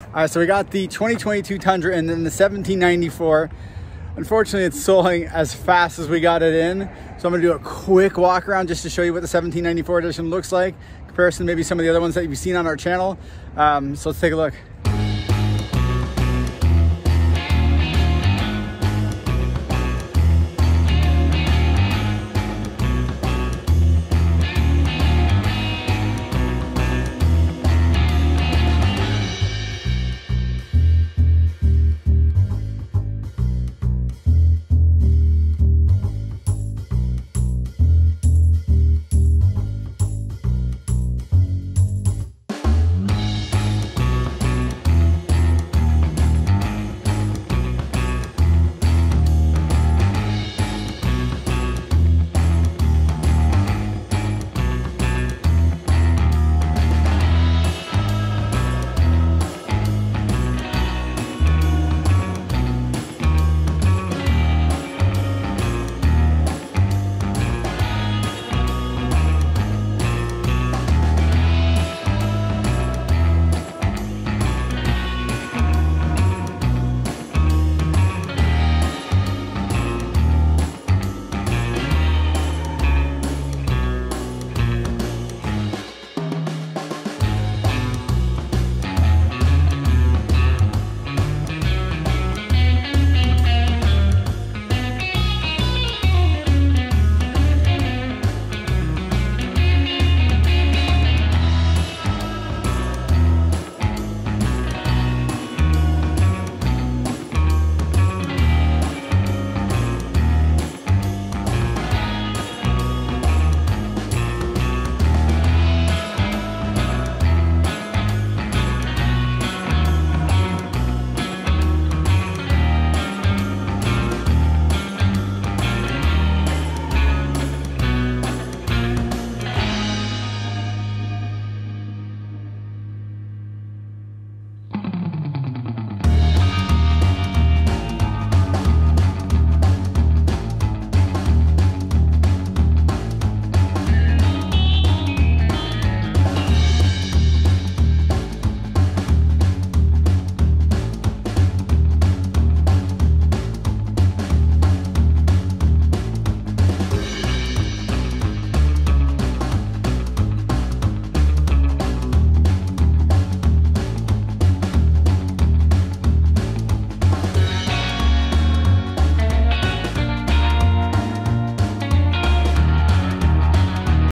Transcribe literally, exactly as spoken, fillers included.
All right, so we got the twenty twenty-two Tundra and then the seventeen ninety-four. Unfortunately, it's sold as fast as we got it in. So I'm gonna do a quick walk around just to show you what the seventeen ninety-four edition looks like, in comparison to maybe some of the other ones that you've seen on our channel. Um, so let's take a look.